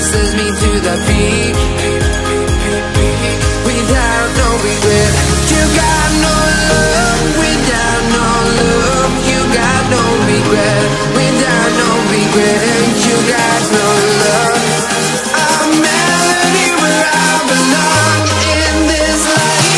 sends me to the peak. Without no regret, you got no love. Without no love, you got no regret. Without no regret, you got no love. A melody where I belong in this life.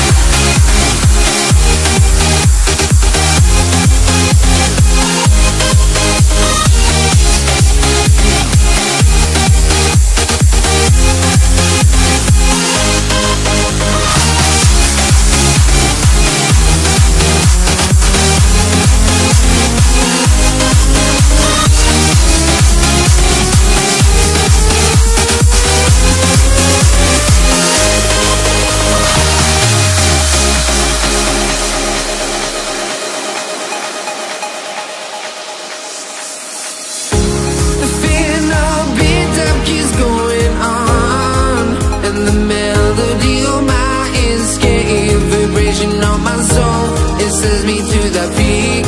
Me to the peak.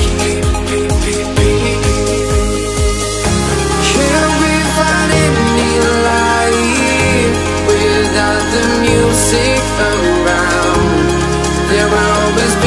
Can we find any light without the music around? There will always be